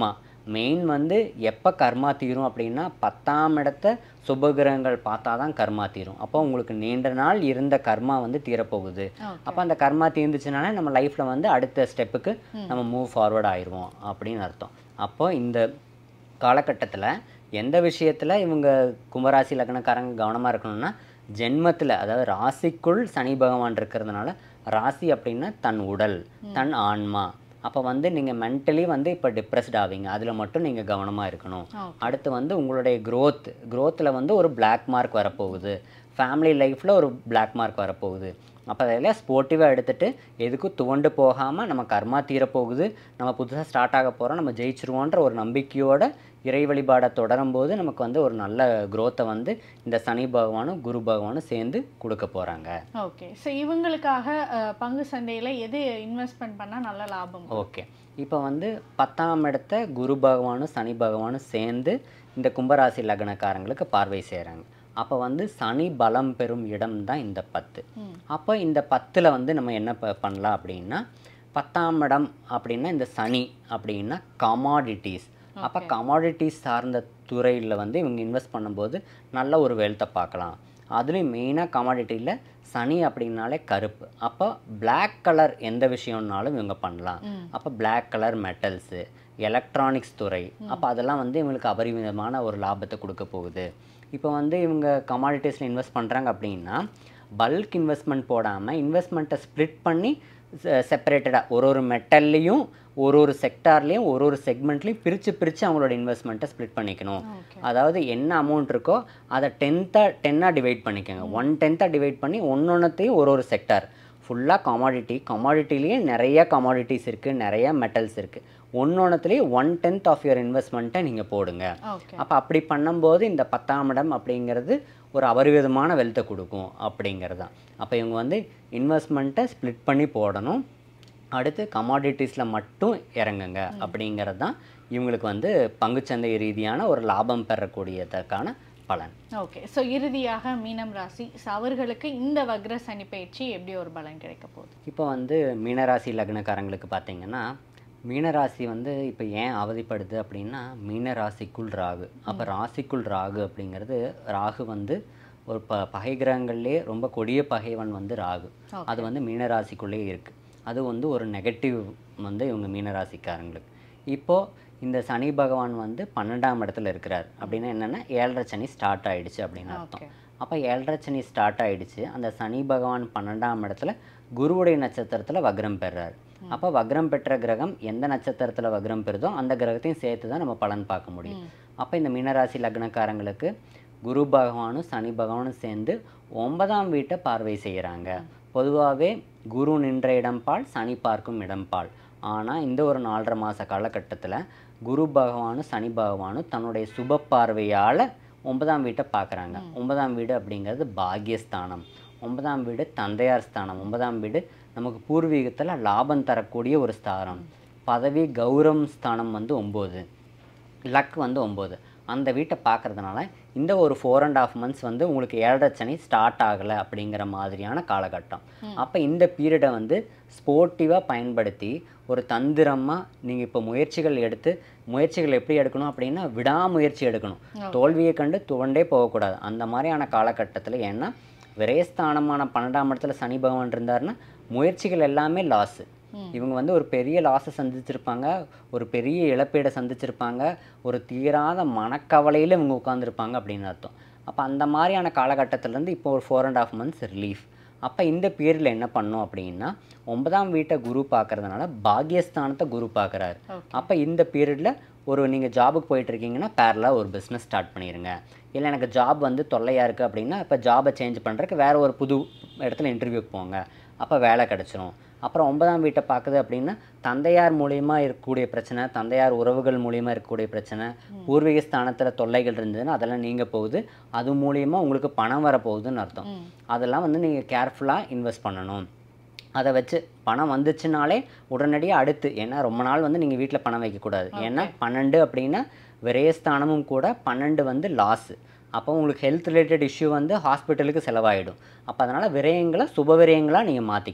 மெயின் வந்து எப்போ கர்மா தீரும் அப்படின்னா 10ஆம் இடத்த சுபகிரகங்கள் பார்த்தா தான் கர்மா தீரும். அப்போ உங்களுக்கு நீண்ட நாள் இருந்த கர்மா வந்து தீரப்போகுது. அப்போ அந்த கர்மா தீர்ந்துச்சுனாலே நம்ம லைஃப்பில் வந்து அடுத்த ஸ்டெப்புக்கு நம்ம மூவ் ஃபார்வர்ட் ஆயிடுவோம் அப்படின்னு அர்த்தம். அப்போ இந்த காலகட்டத்தில் எந்த விஷயத்தில் இவங்க கும்பராசி லக்னக்காரங்க கவனமாக இருக்கணும்னா, ஜென்மத்தில் அதாவது ராசிக்குள் சனி பகவான் இருக்கிறதுனால, ராசி அப்படின்னா தன் உடல், தன் ஆன்மா. அப்போ வந்து நீங்கள் மென்டலி வந்து இப்போ டிப்ரெஸ்ட் ஆவீங்க, அதில் மட்டும் நீங்கள் கவனமாக இருக்கணும். அடுத்து வந்து உங்களுடைய க்ரோத்தில் வந்து ஒரு பிளாக் மார்க் வரப்போகுது, ஃபேமிலி லைஃப்பில் ஒரு பிளாக் மார்க் வரப்போகுது. அப்போ அதெல்லாம் ஸ்போர்ட்டிவாக எடுத்துகிட்டு எதுக்கும் துவண்டு போகாமல் நம்ம கர்மா தீரப்போகுது, நம்ம புதுசாக ஸ்டார்ட் ஆக போகிறோம், நம்ம ஜெயிச்சிருவோன்ற ஒரு நம்பிக்கையோட இறை வழிபாடை தொடரும்போது நமக்கு வந்து ஒரு நல்ல க்ரோத்தை வந்து இந்த சனி பகவானும் குரு பகவானும் சேர்ந்து கொடுக்க போகிறாங்க.
ஓகே, ஸோ இவங்களுக்காக பங்கு சந்தையில் எது இன்வெஸ்ட்மெண்ட் பண்ணால் நல்ல லாபம்?
ஓகே, இப்போ வந்து 10ஆம் இடத்த குரு பகவானும் சனி பகவானும் சேர்ந்து இந்த கும்பராசி லக்னக்காரங்களுக்கு பார்வை செய்கிறாங்க. அப்போ வந்து சனி பலம் பெறும் இடம் தான் இந்த 10. அப்போ இந்த 10ல் வந்து நம்ம என்ன பண்ணலாம் அப்படின்னா, 10ஆம் இடம் அப்படின்னா இந்த சனி அப்படின்னா கமாடிட்டிஸ். அப்போ கமாடிட்டிஸ் சார்ந்த துறையில் வந்து இவங்க இன்வெஸ்ட் பண்ணும்போது நல்ல ஒரு வெல்த்தை பார்க்கலாம். அதுலேயும் மெயினாக கமாடிட்டியில் சனி அப்படின்னாலே கருப்பு. அப்போ பிளாக் கலர் எந்த விஷயம்னாலும் இவங்க பண்ணலாம். அப்போ பிளாக் கலர் மெட்டல்ஸு, எலக்ட்ரானிக்ஸ் துறை, அப்போ அதெல்லாம் வந்து இவங்களுக்கு அபரிமிதமான ஒரு லாபத்தை கொடுக்க போகுது. இப்போ வந்து இவங்க கமாடிட்டிஸில் இன்வெஸ்ட் பண்ணுறாங்க அப்படின்னா, பல்க் இன்வெஸ்ட்மெண்ட் போடாமல் இன்வெஸ்ட்மெண்ட்டை ஸ்ப்ளிட் பண்ணி செப்பரேட்டடாக ஒரு மெட்டல்லையும் ஒரு செக்டார்லேயும் ஒரு செக்மெண்ட்லேயும் பிரித்து அவங்களோட இன்வெஸ்ட்மெண்ட்டை ஸ்ப்ளிட் பண்ணிக்கணும். அதாவது என்ன அமௌண்ட் இருக்கோ அதை 10ஆக டிவைட் பண்ணிக்கோங்க. 1/10 டிவைட் பண்ணி ஒன்றொன்றையும் ஒரு செக்டார் ஃபுல்லாக கமாடிட்டிலேயே நிறைய கமாடிட்டிஸ் இருக்குது, நிறைய மெட்டல்ஸ் இருக்குது. ஒன்றொன்றுலேயே 1/10 ஆஃப் யுவர் இன்வெஸ்ட்மெண்ட்டை நீங்கள் போடுங்க. அப்போ அப்படி பண்ணும்போது இந்த 10ஆம் இடம் அப்படிங்கிறது ஒரு அபரிவிதமான வெல்த்தை கொடுக்கும் அப்படிங்கிறது தான். அப்போ இவங்க வந்து இன்வெஸ்ட்மெண்ட்டை ஸ்ப்ளிட் பண்ணி போடணும், அடுத்து கமாடிட்டிஸில் மட்டும் இறங்குங்க அப்படிங்கிறது தான் இவங்களுக்கு வந்து பங்குச்சந்தை ரீதியான ஒரு லாபம் பெறக்கூடியதற்கான பலன்.
ஓகே, ஸோ இறுதியாக மீனம் ராசி அவர்களுக்கு இந்த வக்ர சனி பயிற்சி எப்படி ஒரு பலன் கிடைக்க போகுது?
இப்போ வந்து மீனராசி லக்னக்காரங்களுக்கு பார்த்தீங்கன்னா, மீனராசி வந்து இப்போ ஏன் அவதிப்படுது அப்படின்னா, மீனராசிக்குள் ராகு. அப்போ ராசிக்குள் ராகு அப்படிங்கிறது, ராகு வந்து ஒரு பகை கிரகங்கள்லேயே ரொம்ப கொடிய பகைவன் வந்து ராகு. அது வந்து மீனராசிக்குள்ளேயே இருக்குது. அது வந்து ஒரு நெகட்டிவ் வந்து இவங்க மீனராசிக்காரங்களுக்கு. இப்போது இந்த சனி பகவான் வந்து 12ஆம் இடத்துல இருக்கிறார் அப்படின்னா என்னென்னா 7.5 சனி ஸ்டார்ட் ஆகிடுச்சு அப்படின்னு அர்த்தம். அப்போ 7.5 சனி ஸ்டார்ட் ஆகிடுச்சு. அந்த சனி பகவான் 12ஆம் இடத்துல குருவுடைய நட்சத்திரத்தில் வக்ரம் பெறுறார். அப்போ வக்ரம் பெற்ற கிரகம் எந்த நட்சத்திரத்தில் வக்ரம் பெறுதோ அந்த கிரகத்தையும் சேர்த்து தான் நம்ம பலன் பார்க்க முடியும். அப்போ இந்த மீனராசி லக்னக்காரங்களுக்கு குரு பகவானும் சனி பகவானும் சேர்ந்து 9ஆம் வீட்டை பார்வை செய்கிறாங்க. பொதுவாகவே குரு நின்ற இடம்பால், சனி பார்க்கும் இடம்பால். ஆனால் இந்த ஒரு 4.5 மாத காலகட்டத்தில் குரு பகவானும் சனி பகவானும் தன்னுடைய சுப பார்வையால் 9ஆம் வீட்டை பார்க்குறாங்க. 9ஆம் வீடு அப்படிங்கிறது பாக்யஸ்தானம். 9ஆம் வீடு தந்தையார் ஸ்தானம். 9ஆம் வீடு நமக்கு பூர்வீகத்தில் லாபம் தரக்கூடிய ஒரு ஸ்தானம். பதவி கௌரவம் ஸ்தானம் வந்து 9, லக் வந்து 9. அந்த வீட்டை பார்க்குறதுனால இந்த ஒரு 4.5 மந்த்ஸ் வந்து உங்களுக்கு 7.5 சனி ஸ்டார்ட் ஆகலை அப்படிங்கிற மாதிரியான காலகட்டம். அப்போ இந்த பீரியடை வந்து ஸ்போர்ட்டிவாக பயன்படுத்தி ஒரு தந்திரமாக நீங்கள் இப்போ முயற்சிகள் எப்படி எடுக்கணும் அப்படின்னா, விடாமுயற்சி எடுக்கணும். தோல்வியை கண்டு துவண்டே போகக்கூடாது அந்த மாதிரியான காலகட்டத்தில். ஏன்னா விரயஸ்தானமான 12ஆம் இடத்துல சனி பகவான் இருந்தாருன்னா முயற்சிகள் எல்லாமே லாஸு. இவங்க வந்து ஒரு பெரிய லாஸை சந்திச்சிருப்பாங்க, ஒரு பெரிய இழப்பீடை சந்திச்சிருப்பாங்க, ஒரு தீராத மனக்கவலையில் இவங்க உட்காந்துருப்பாங்க அப்படின்னு அர்த்தம். அப்போ அந்த மாதிரியான காலகட்டத்திலேருந்து இப்போ ஒரு 4.5 மந்த்ஸ் ரிலீஃப். அப்போ இந்த பீரியடில் என்ன பண்ணோம் அப்படின்னா, 9ஆம் வீட்டை குரு பார்க்கறதுனால பாக்யஸ்தானத்தை குரு பார்க்குறாரு. அப்போ இந்த பீரியடில் நீங்கள் ஜாபுக்கு போயிட்டுருக்கீங்கன்னா பேரலாக ஒரு பிஸ்னஸ் ஸ்டார்ட் பண்ணிடுங்க. இல்லை எனக்கு ஜாப் வந்து தொல்லையாக இருக்குது அப்படின்னா இப்போ ஜாபை சேஞ்ச் பண்ணுறதுக்கு வேறு ஒரு புது இடத்துல இன்டர்வியூக்கு போங்க, அப்போ வேலை கிடச்சிரும். அப்புறம் 9ஆம் வீட்டை பார்க்குது அப்படின்னா தந்தையார் மூலியமா இருக்கக்கூடிய பிரச்சனை, தந்தையார் உறவுகள் மூலியமா இருக்கக்கூடிய பிரச்சனை, பூர்வீக ஸ்தானத்தில் தொல்லைகள் இருந்ததுன்னா அதெல்லாம் நீங்க போகுது, அது மூலியமா உங்களுக்கு பணம் வரப்போகுதுன்னு அர்த்தம். அதெல்லாம் வந்து நீங்கள் கேர்ஃபுல்லாக இன்வெஸ்ட் பண்ணணும். அதை வச்சு பணம் வந்துச்சுனாலே உடனடியாக அடுத்து, ஏன்னா ரொம்ப நாள் வந்து நீங்கள் வீட்டில் பணம் வைக்கக்கூடாது. ஏன்னா 12 அப்படின்னா விரயஸ்தானமும் கூட, 12 வந்து லாஸு. அப்போ உங்களுக்கு ஹெல்த் ரிலேட்டட் இஷ்யூ வந்து ஹாஸ்பிட்டலுக்கு செலவாயிடும். அப்போ அதனால் விரயங்களை சுப விரயங்களாக நீங்கள் மாற்றிக்கணும்.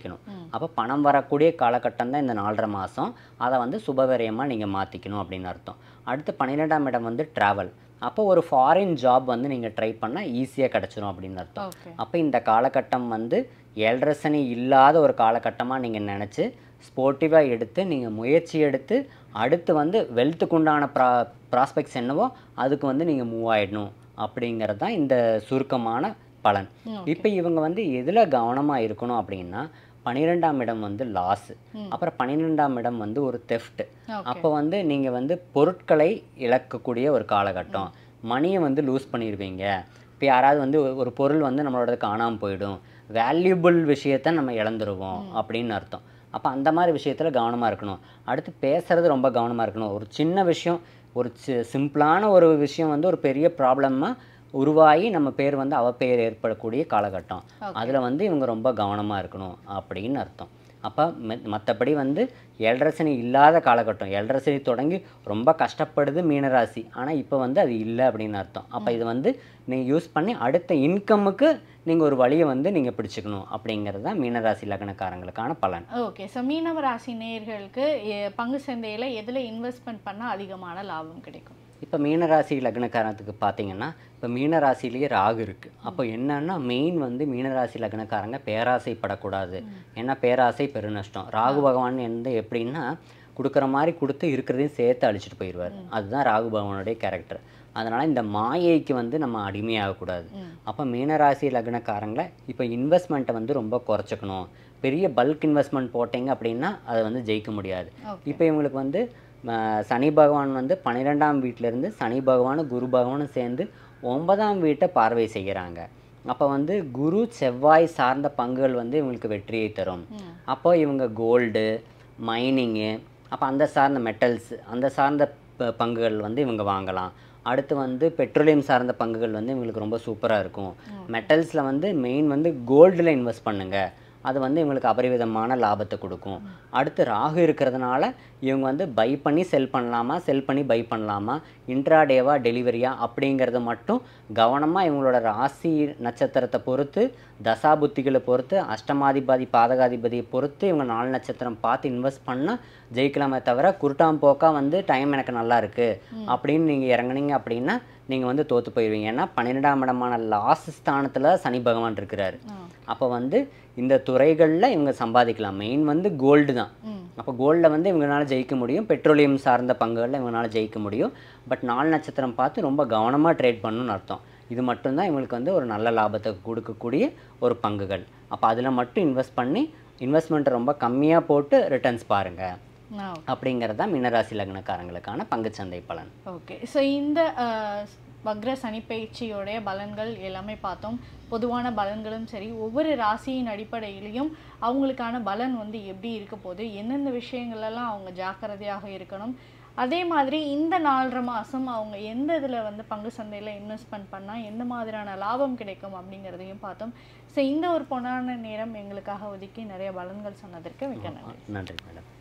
அப்போ பணம் வரக்கூடிய காலகட்டம் தான் இந்த 4.5 மாதம். அதை வந்து சுபவிரயமாக நீங்கள் மாற்றிக்கணும் அப்படின்னு அர்த்தம். அடுத்து 12ஆம் இடம் வந்து ட்ராவல். அப்போ ஒரு ஃபாரின் ஜாப் வந்து நீங்கள் ட்ரை பண்ணால் ஈஸியாக கிடச்சிரும் அப்படின்னு அர்த்தம். அப்போ இந்த காலகட்டம் வந்து 7.5 சனி இல்லாத ஒரு காலகட்டமாக நீங்கள் நினச்சி ஸ்போர்ட்டிவாக எடுத்து நீங்கள் முயற்சி எடுத்து அடுத்து வந்து வெல்த்துக்கு உண்டான ப்ராஸ்பெக்ட்ஸ் என்னவோ அதுக்கு வந்து நீங்கள் மூவ் ஆகிடணும் அப்படிங்கிறது தான் இந்த சுருக்கமான பலன். இப்போ இவங்க வந்து எதில் கவனமாக இருக்கணும் அப்படின்னா 12ஆம் இடம் வந்து லாஸு, அப்புறம் 12ஆம் இடம் வந்து ஒரு தெஃப்ட். அப்போ வந்து நீங்கள் வந்து பொருட்களை இழக்கக்கூடிய ஒரு காலகட்டம், மணியை வந்து லூஸ் பண்ணிடுவீங்க. இப்போ யாராவது வந்து ஒரு பொருள் வந்து நம்மளோட காணாமல் போயிடும், வேல்யூபிள் விஷயத்த நம்ம இழந்துருவோம் அப்படின்னு அர்த்தம். அப்போ அந்த மாதிரி விஷயத்தில் கவனமாக இருக்கணும். அடுத்து பேசுகிறது ரொம்ப கவனமாக இருக்கணும். ஒரு சின்ன விஷயம், ஒரு சிம்பிளான ஒரு விஷயம் வந்து ஒரு பெரிய ப்ராப்ளமாக உருவாகி நம்ம பேர் வந்து அவப்பெயர் ஏற்படக்கூடிய காலகட்டம். அதில் வந்து இவங்க ரொம்ப கவனமாக இருக்கணும் அப்படின்னு அர்த்தம். அப்போ மற்றபடி வந்து 7.5 சனி இல்லாத காலகட்டம், 7.5 சனி தொடங்கி ரொம்ப கஷ்டப்படுது மீனராசி, ஆனால் இப்போ வந்து அது இல்லை அப்படின்னு அர்த்தம். அப்போ இது வந்து நீங்கள் யூஸ் பண்ணி அடுத்த இன்கமுக்கு நீங்கள் ஒரு வழியை வந்து நீங்கள் பிடிச்சிக்கணும் அப்படிங்கிறது தான் மீனராசி லக்னக்காரங்களுக்கான பலன்.
ஓகே. ஸோ மீனவ ராசி நேயர்களுக்கு பங்கு சந்தையில் எதில் இன்வெஸ்ட்மெண்ட் பண்ணால் அதிகமான லாபம் கிடைக்கும்?
இப்போ மீனராசி லக்னக்காரத்துக்கு பார்த்தீங்கன்னா இப்போ மீனராசிலேயே ராகு இருக்குது. அப்போ என்னன்னா மெயின் வந்து மீனராசி லக்னக்காரங்க பேராசைப்படக்கூடாது. ஏன்னா பேராசை பெருநஷ்டம். ராகு பகவான் வந்து எப்படின்னா கொடுக்குற மாதிரி கொடுத்து இருக்கிறதையும் சேர்த்து அழிச்சிட்டு போயிடுவார். அதுதான் ராகு பகவானுடைய கேரக்டர். அதனால் இந்த மாயைக்கு வந்து நம்ம அடிமையாகக்கூடாது. அப்போ மீனராசி லக்னக்காரங்களை இப்போ இன்வெஸ்ட்மெண்ட்டை வந்து ரொம்ப குறைச்சிக்கணும். பெரிய பல்க் இன்வெஸ்ட்மெண்ட் போட்டிங்க அப்படின்னா அதை வந்து ஜெயிக்க முடியாது. இப்போ இவங்களுக்கு வந்து சனி பகவான் வந்து 12ஆம் வீட்டிலேருந்து சனி பகவானும் குரு பகவானும் சேர்ந்து 9ஆம் வீட்டை பார்வை செய்கிறாங்க. அப்போ வந்து குரு செவ்வாய் சார்ந்த பங்குகள் வந்து இவங்களுக்கு வெற்றியை தரும். அப்போ இவங்க கோல்டு, மைனிங்கு, அப்போ அந்த சார்ந்த மெட்டல்ஸ், அந்த சார்ந்த பங்குகள் வந்து இவங்க வாங்கலாம். அடுத்து வந்து பெட்ரோலியம் சார்ந்த பங்குகள் வந்து இவங்களுக்கு ரொம்ப சூப்பராக இருக்கும். மெட்டல்ஸில் வந்து மெயின் வந்து கோல்டில் இன்வெஸ்ட் பண்ணுங்கள், அது வந்து இவங்களுக்கு அபரிவிதமான லாபத்தை கொடுக்கும். அடுத்து ராகு இருக்கிறதுனால இவங்க வந்து பை பண்ணி செல் பண்ணலாமா, செல் பண்ணி பை பண்ணலாமா, இன்ட்ராடேவா டெலிவரியா அப்படிங்கிறத மட்டும் கவனமாக இவங்களோட ராசி நட்சத்திரத்தை பொறுத்து, தசாபுத்திகளை பொறுத்து, அஷ்டமாதிபதி பாதகாதிபதியை பொறுத்து இவங்க 4 நட்சத்திரம் பார்த்து இன்வெஸ்ட் பண்ணால் ஜெயிக்கலாமே தவிர குருட்டாம்போக்கா வந்து டைம் எனக்கு நல்லா இருக்குது அப்படின்னு நீங்கள் இறங்குனீங்க அப்படின்னா நீங்கள் வந்து தோற்று போயிடுவீங்க. ஏன்னா 12ஆம் இடமான லாஸ் ஸ்தானத்தில் சனி பகவான் இருக்கிறாரு. அப்போ வந்து இந்த துறைகளில் இவங்க சம்பாதிக்கலாம். மெயின் வந்து கோல்டு தான். அப்போ கோல்டில் வந்து இவங்களால ஜெயிக்க முடியும், பெட்ரோலியம் சார்ந்த பங்குகளில் இவங்களால ஜெயிக்க முடியும். பட் 4 நட்சத்திரம் பார்த்து ரொம்ப கவனமாக ட்ரேட் பண்ணணும்னு அர்த்தம். இது மட்டும்தான் இவங்களுக்கு வந்து ஒரு நல்ல லாபத்தை கொடுக்கக்கூடிய ஒரு பங்குகள். அப்போ அதில் மட்டும் இன்வெஸ்ட் பண்ணி இன்வெஸ்ட்மெண்ட்டை ரொம்ப கம்மியாக போட்டு ரிட்டர்ன்ஸ் பாருங்கள் அப்படிங்கிறது தான் மீனராசி லக்னக்காரங்களுக்கான பங்குச்சந்தை பலன்.
ஓகே. ஸோ இந்த வக்ர சனிப்பயிற்சியோடைய பலன்கள் எல்லாமே பார்த்தோம். பொதுவான பலன்களும் சரி, ஒவ்வொரு ராசியின் அடிப்படையிலையும் அவங்களுக்கான பலன் வந்து எப்படி இருக்க போகுது, எந்தெந்த விஷயங்கள்லாம் அவங்க ஜாக்கிரதையாக இருக்கணும், அதே மாதிரி இந்த 4.5 மாதம் அவங்க எந்த இதில் வந்து பங்கு சந்தையில் இன்வெஸ்ட்மெண்ட் பண்ணால் எந்த மாதிரியான லாபம் கிடைக்கும் அப்படிங்கிறதையும் பார்த்தோம். ஸோ இந்த ஒரு பொன்னான நேரம் எங்களுக்காக ஒதுக்கி நிறைய பலன்கள் சொன்னதற்கு மிக்க நன்றி.
நன்றி மேடம்.